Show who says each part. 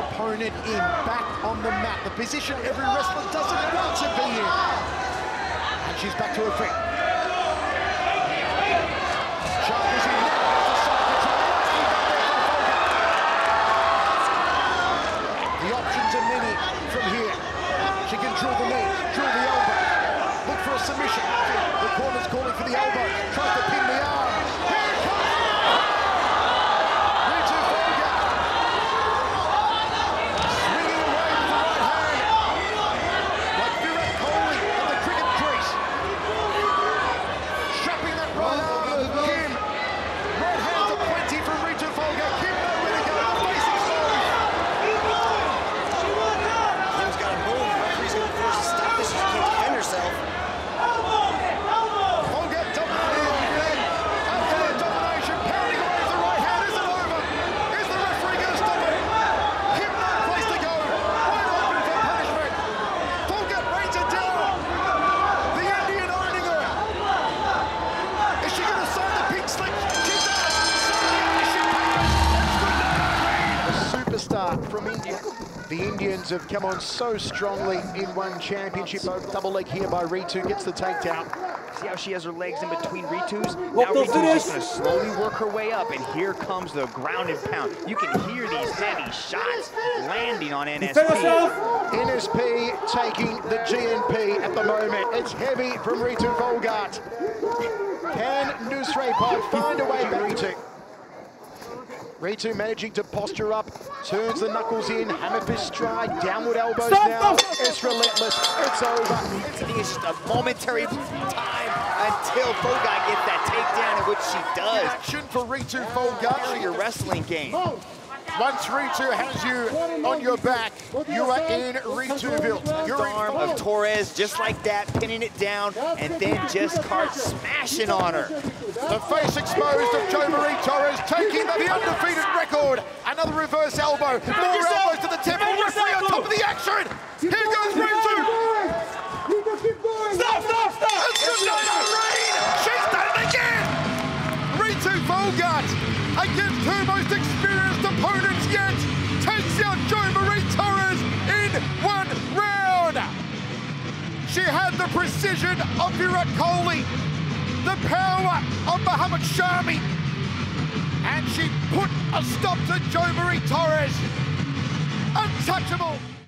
Speaker 1: opponent in, back on the mat. The position every wrestler doesn't want to be in. And she's back to her feet. Sharp is in now. The options are many from here. She can drill the knee, drill the elbow. Look for a submission. The corner's calling for the elbow. Tries to pin the arm. Here it comes! Ritu Phogat. Swinging away with the right hand. Like Virat Kohli at the cricket crease. Trapping that right arm of Kim. Right hands are plenty from Ritu Phogat. Kim nowhere to go. The face exposed.
Speaker 2: Kim's got to move. The referee's going to force to stop this. She can't defend herself.
Speaker 1: From India. The Indians have come on so strongly in one championship. Double leg here by Ritu, gets the takedown.
Speaker 3: See how she has her legs in between Ritu's? Now Ritu's just going to slowly work her way up, and here comes the ground and pound. You can hear these heavy shots landing on NSP.
Speaker 1: NSP taking the GNP at the moment. It's heavy from Ritu Phogat. Can Nusrapod find a way back to? Ritu managing to posture up, turns the knuckles in, hammer fist stride, downward elbows now. It's relentless, it's over.
Speaker 3: I think it's just a momentary time until Phogat gets that takedown, in which she does.
Speaker 1: Action for Ritu Phogat.
Speaker 3: Your wrestling game.
Speaker 1: Once Ritu has you on your back, you are in Rituville.
Speaker 3: You're arm of Torres, just like that, pinning it down, and then just card smashing on her.
Speaker 1: The face exposed of Jo Marie Torres, taking the undefeated record. Another reverse elbow, more elbows to the temple. Referee on top of the action. Here goes Ritu. Stop! It's good night, Irene. She's done it again. Ritu Phogat, against her most experienced opponents yet, takes out Jo Marie Torres in one round. She had the precision of Virat Kohli, the power of Muhammad Shami, and she put a stop to Jo Marie Torres. Untouchable.